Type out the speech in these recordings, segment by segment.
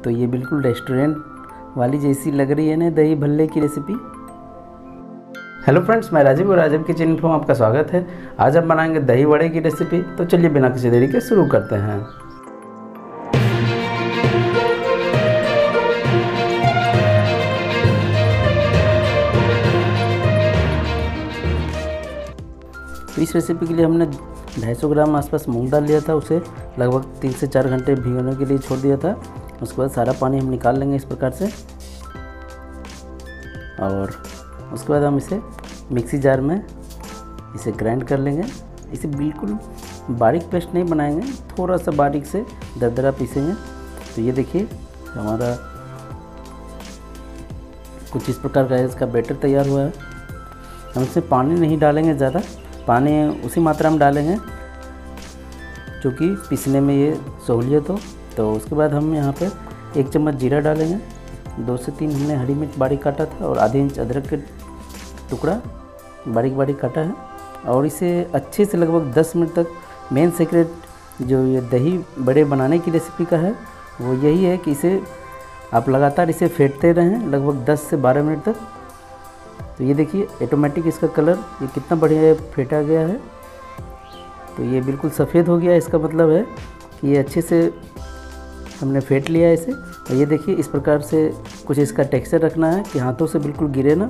तो ये बिल्कुल रेस्टोरेंट वाली जैसी लग रही है ना दही भल्ले की रेसिपी। हेलो फ्रेंड्स, मैं राजीव और राजीव किचन इन्फो में आपका स्वागत है। आज हम बनाएंगे दही वड़े की रेसिपी। तो चलिए बिना किसी देरी के शुरू करते हैं। तो इस रेसिपी के लिए हमने 250 ग्राम आसपास मूंग दाल लिया था। उसे लगभग 3 से 4 घंटे भिगोने के लिए छोड़ दिया था। उसके बाद सारा पानी हम निकाल लेंगे इस प्रकार से, और उसके बाद हम इसे मिक्सी जार में इसे ग्राइंड कर लेंगे। इसे बिल्कुल बारीक पेस्ट नहीं बनाएंगे, थोड़ा सा बारीक से दरदरा पीसेंगे। तो ये देखिए हमारा कुछ इस प्रकार का इसका बैटर तैयार हुआ है। हम इसमें पानी नहीं डालेंगे, ज़्यादा पानी उसी मात्रा में डालेंगे जो कि पीसने में ये सहूलियत हो। तो उसके बाद हम यहाँ पे 1 चम्मच जीरा डालेंगे, 2 से 3 हमने हरी मिर्च बारीक काटा था, और आधी इंच अदरक के टुकड़ा बारीक बारीक काटा है। और इसे अच्छे से लगभग 10 मिनट तक, मेन सीक्रेट जो ये दही बड़े बनाने की रेसिपी का है वो यही है कि इसे आप लगातार इसे फेंटते रहें लगभग 10 से 12 मिनट तक। तो ये देखिए ऑटोमेटिक इसका कलर ये कितना बढ़िया फेंटा गया है। तो ये बिल्कुल सफ़ेद हो गया, इसका मतलब है कि ये अच्छे से हमने फेंट लिया है इसे। और ये देखिए इस प्रकार से कुछ इसका टेक्सचर रखना है कि हाथों से बिल्कुल गिरे ना।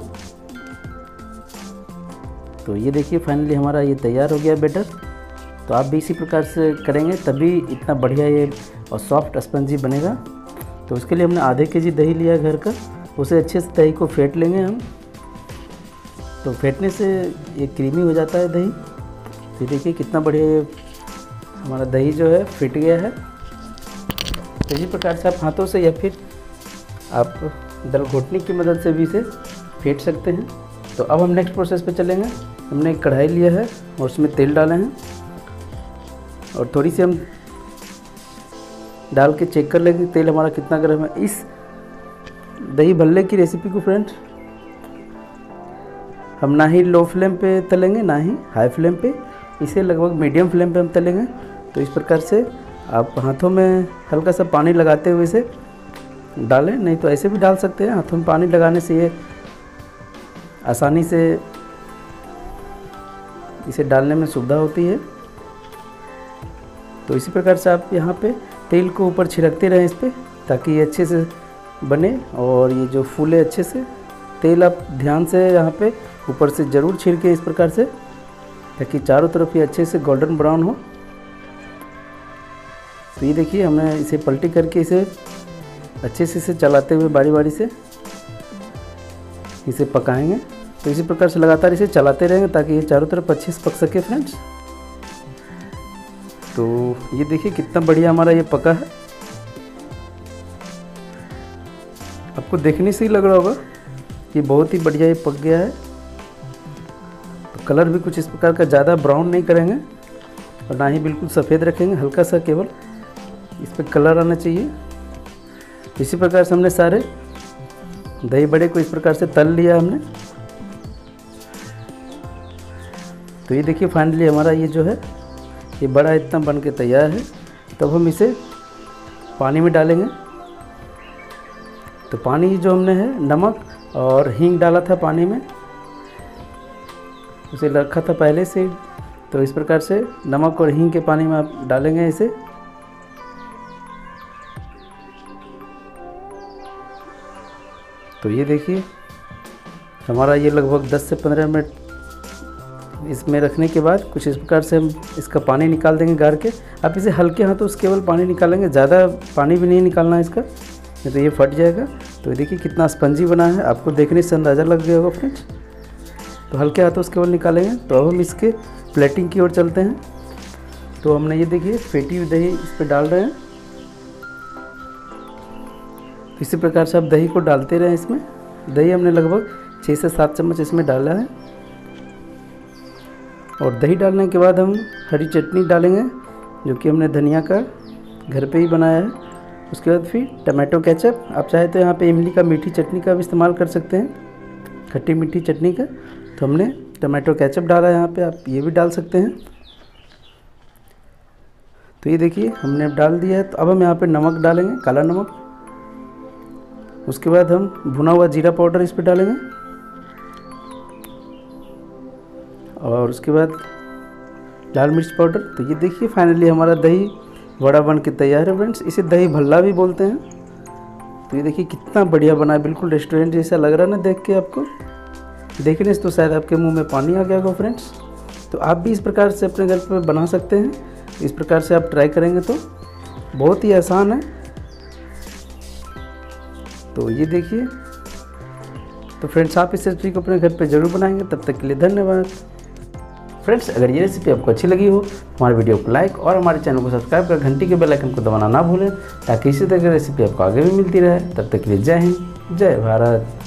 तो ये देखिए फाइनली हमारा ये तैयार हो गया बैटर। तो आप भी इसी प्रकार से करेंगे तभी इतना बढ़िया ये और सॉफ्ट स्पंजी बनेगा। तो उसके लिए हमने आधे केजी दही लिया घर का, उसे अच्छे से दही को फेंट लेंगे हम। तो फेंटने से ये क्रीमी हो जाता है दही। तो देखिए कितना बढ़िया ये हमारा दही जो है फिट गया है। तो इसी प्रकार से आप हाथों से या फिर आप दल घोटनी की मदद से भी इसे फेंट सकते हैं। तो अब हम नेक्स्ट प्रोसेस पे चलेंगे। हमने एक कढ़ाई लिया है और उसमें तेल डाले हैं, और थोड़ी सी हम डाल के चेक कर लेंगे तेल हमारा कितना गर्म है। इस दही भल्ले की रेसिपी को फ्रेंड्स हम ना ही लो फ्लेम पे तलेंगे ना ही हाई फ्लेम पे, इसे लगभग मीडियम फ्लेम पे हम तलेंगे। तो इस प्रकार से आप हाथों में हल्का सा पानी लगाते हुए इसे डालें, नहीं तो ऐसे भी डाल सकते हैं। हाथों में पानी लगाने से ये आसानी से इसे डालने में सुविधा होती है। तो इसी प्रकार से आप यहाँ पे तेल को ऊपर छिड़कते रहें इस पर, ताकि ये अच्छे से बने और ये जो फूले अच्छे से। तेल आप ध्यान से यहाँ पे ऊपर से ज़रूर छिड़के इस प्रकार से, ताकि चारों तरफ ये अच्छे से गोल्डन ब्राउन हो। तो ये देखिए हमने इसे पलटी करके इसे अच्छे से इसे चलाते हुए बारी बारी से इसे पकाएंगे। तो इसी प्रकार से लगातार इसे चलाते रहेंगे ताकि ये चारों तरफ अच्छे से पक सके फ्रेंड्स। तो ये देखिए कितना बढ़िया हमारा ये पका है। आपको देखने से ही लग रहा होगा कि बहुत ही बढ़िया ये पक गया है। तो कलर भी कुछ इस प्रकार का ज़्यादा ब्राउन नहीं करेंगे और ना ही बिल्कुल सफ़ेद रखेंगे, हल्का सा केवल इस पर कलर आना चाहिए। इसी प्रकार से हमने सारे दही बड़े को इस प्रकार से तल लिया हमने। तो ये देखिए फाइनली हमारा ये जो है ये बड़ा इतना बन के तैयार है। तब हम इसे पानी में डालेंगे। तो पानी जो हमने है नमक और हींग डाला था पानी में, उसे रखा था पहले से। तो इस प्रकार से नमक और हींग के पानी में आप डालेंगे इसे। तो ये देखिए हमारा ये लगभग 10 से 15 मिनट इसमें रखने के बाद कुछ इस प्रकार से हम इसका पानी निकाल देंगे गार के। आप इसे हल्के हाथों से केवल पानी निकालेंगे, ज़्यादा पानी भी नहीं निकालना है इसका, नहीं तो ये फट जाएगा। तो देखिए कितना स्पंजी बना है, आपको देखने से अंदाज़ा लग गया होगा फ्रेंड्स। तो हल्के हाथों से केवल निकालेंगे। तो अब हम इसके प्लेटिंग की ओर चलते हैं। तो हमने ये देखिए फेंटी हुई दही इस पर डाल रहे हैं। इसी प्रकार से आप दही को डालते रहें इसमें। दही हमने लगभग 6 से 7 चम्मच इसमें डाला है। और दही डालने के बाद हम हरी चटनी डालेंगे, जो कि हमने धनिया का घर पे ही बनाया है। उसके बाद फिर टमाटो केचप, आप चाहे तो यहाँ पे इमली का मीठी चटनी का भी इस्तेमाल कर सकते हैं, खट्टी मीठी चटनी का। तो हमने टमाटो केचप डाला है यहाँ पे, आप ये भी डाल सकते हैं। तो ये देखिए हमने डाल दिया है। तो अब हम यहाँ पे नमक डालेंगे, काला नमक। उसके बाद हम भुना हुआ जीरा पाउडर इस पर डालेंगे और उसके बाद लाल मिर्च पाउडर। तो ये देखिए फाइनली हमारा दही वड़ा बन के तैयार है फ्रेंड्स। इसे दही भल्ला भी बोलते हैं। तो ये देखिए कितना बढ़िया बना है, बिल्कुल रेस्टोरेंट जैसा लग रहा है ना देख के। आपको देखने से तो शायद आपके मुंह में पानी आ गया होगा फ्रेंड्स। तो आप भी इस प्रकार से अपने घर पर बना सकते हैं। इस प्रकार से आप ट्राई करेंगे तो बहुत ही आसान है। तो ये देखिए, तो फ्रेंड्स आप इस रेसिपी को अपने घर पे ज़रूर बनाएंगे। तब तक के लिए धन्यवाद फ्रेंड्स। अगर ये रेसिपी आपको अच्छी लगी हो तो हमारे वीडियो को लाइक और हमारे चैनल को सब्सक्राइब कर घंटी के बेल आइकन को दबाना ना भूलें, ताकि इसी तरह की रेसिपी आपको आगे भी मिलती रहे। तब तक के लिए जय हिंद, जय भारत।